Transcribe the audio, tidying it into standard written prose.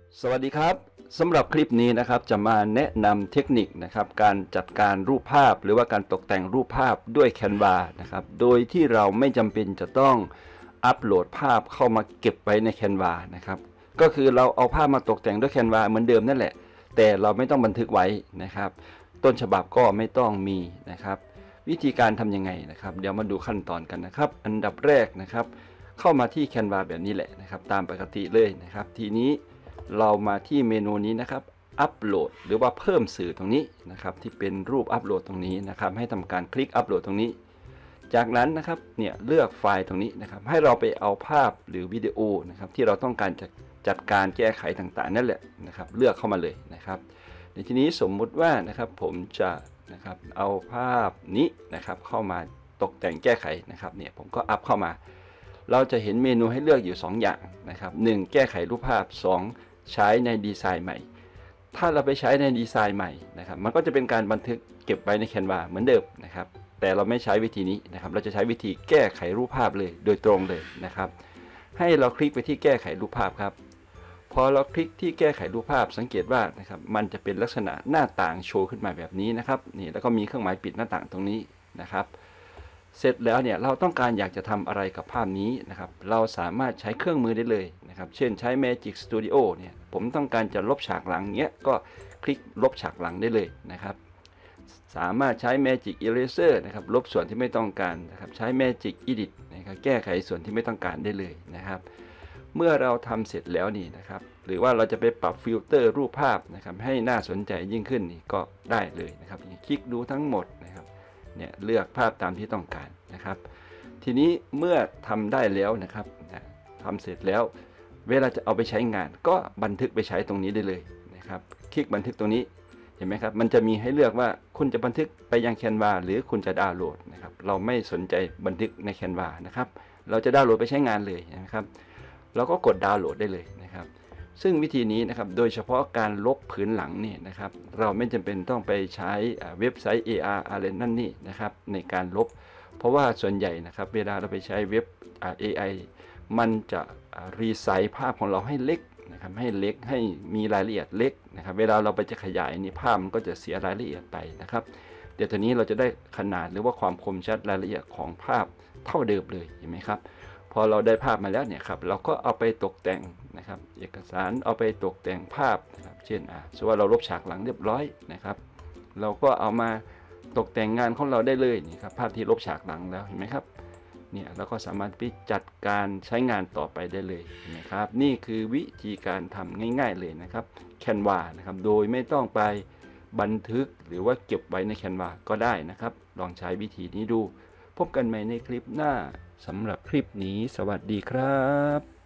สวัสดีครับสำหรับคลิปนี้นะครับจะมาแนะนำเทคนิคนะครับการจัดการรูปภาพหรือว่าการตกแต่งรูปภาพด้วย Canva นะครับโดยที่เราไม่จำเป็นจะต้องอัปโหลดภาพเข้ามาเก็บไว้ใน Canva นะครับก็คือเราเอาภาพมาตกแต่งด้วย Canva เหมือนเดิมนั่นแหละแต่เราไม่ต้องบันทึกไว้นะครับต้นฉบับก็ไม่ต้องมีนะครับวิธีการทำยังไงนะครับเดี๋ยวมาดูขั้นตอนกันนะครับอันดับแรกนะครับเข้ามาที่ Canva แบบนี้แหละนะครับตามปกติเลยนะครับทีนี้เรามาที่เมนูนี้นะครับอัปโหลดหรือว่าเพิ่มสื่อตรงนี้นะครับที่เป็นรูปอัปโหลดตรงนี้นะครับให้ทำการคลิกอัปโหลดตรงนี้จากนั้นนะครับเนี่ยเลือกไฟล์ตรงนี้นะครับให้เราไปเอาภาพหรือวิดีโอนะครับที่เราต้องการจะจัดการแก้ไขต่างๆนั่นแหละนะครับเลือกเข้ามาเลยนะครับในที่นี้สมมุติว่านะครับผมจะนะครับเอาภาพนี้นะครับเข้ามาตกแต่งแก้ไขนะครับเนี่ยผมก็อัพเข้ามาเราจะเห็นเมนูให้เลือกอยู่2อย่างนะครับ1แก้ไขรูปภาพ2ใช้ในดีไซน์ใหม่ถ้าเราไปใช้ในดีไซน์ใหม่นะครับมันก็จะเป็นการบันทึกเก็บไว้ใน Canva เหมือนเดิมนะครับแต่เราไม่ใช้วิธีนี้นะครับเราจะใช้วิธีแก้ไขรูปภาพเลยโดยตรงเลยนะครับให้เราคลิกไปที่แก้ไขรูปภาพครับพอเราคลิกที่แก้ไขรูปภาพสังเกตว่านะครับมันจะเป็นลักษณะหน้าต่างโชว์ขึ้นมาแบบนี้นะครับนี่แล้วก็มีเครื่องหมายปิดหน้าต่างตรงนี้นะครับเสร็จแล้วเนี่ยเราต้องการอยากจะทำอะไรกับภาพนี้นะครับเราสามารถใช้เครื่องมือได้เลยนะครับเช่นใช้ Magic Studio เนี่ยผมต้องการจะลบฉากหลังเนี้ยก็คลิกลบฉากหลังได้เลยนะครับสามารถใช้ Magic Eraser นะครับลบส่วนที่ไม่ต้องการนะครับใช้ Magic Edit นะครับแก้ไขส่วนที่ไม่ต้องการได้เลยนะครับเมื่อเราทำเสร็จแล้วนี่นะครับหรือว่าเราจะไปปรับฟิลเตอร์รูปภาพนะครับให้น่าสนใจยิ่งขึ้นนี่ก็ได้เลยนะครับคลิกดูทั้งหมดนะครับเนี่ยเลือกภาพตามที่ต้องการนะครับทีนี้เมื่อทำได้แล้วนะครับทำเสร็จแล้วเวลาจะเอาไปใช้งานก็บันทึกไปใช้ตรงนี้ได้เลยนะครับคลิกบันทึกตรงนี้เห็นไหมครับมันจะมีให้เลือกว่าคุณจะบันทึกไปยัง Canva หรือคุณจะดาวน์โหลดนะครับเราไม่สนใจบันทึกใน Canva นะครับเราจะดาวน์โหลดไปใช้งานเลยนะครับเราก็กดดาวน์โหลดได้เลยนะครับซึ่งวิธีนี้นะครับโดยเฉพาะการลบผืนหลังนี่นะครับเราไม่จำเป็นต้องไปใช้เว็บไซต์ AR อะไรนั่นนี่นะครับในการลบเพราะว่าส่วนใหญ่นะครับเวลาเราไปใช้เว็บ AI มันจะรีไซส์ภาพของเราให้เล็กนะครับให้เล็กให้มีรายละเอียดเล็กนะครับเวลาเราไปจะขยายนี่ภาพมันก็จะเสียรายละเอียดไปนะครับเดี๋ยวตอนนี้เราจะได้ขนาดหรือว่าความคมชัดรายละเอียดของภาพเท่าเดิมเลยเห็นไหมครับพอเราได้ภาพมาแล้วเนี่ยครับเราก็เอาไปตกแต่งนะครับเอกสารเอาไปตกแต่งภาพนะครับเช่นสมมติว่าเราลบฉากหลังเรียบร้อยนะครับเราก็เอามาตกแต่งงานของเราได้เลยนี่ครับภาพที่ลบฉากหลังแล้วเห็นไหมครับเนี่ยเราก็สามารถไปจัดการใช้งานต่อไปได้เลยนะครับนี่คือวิธีการทำง่ายๆเลยนะครับ Canva นะครับโดยไม่ต้องไปบันทึกหรือว่าเก็บไว้ใน Canva ก็ได้นะครับลองใช้วิธีนี้ดูพบกันใหม่ในคลิปหน้าสำหรับคลิปนี้สวัสดีครับ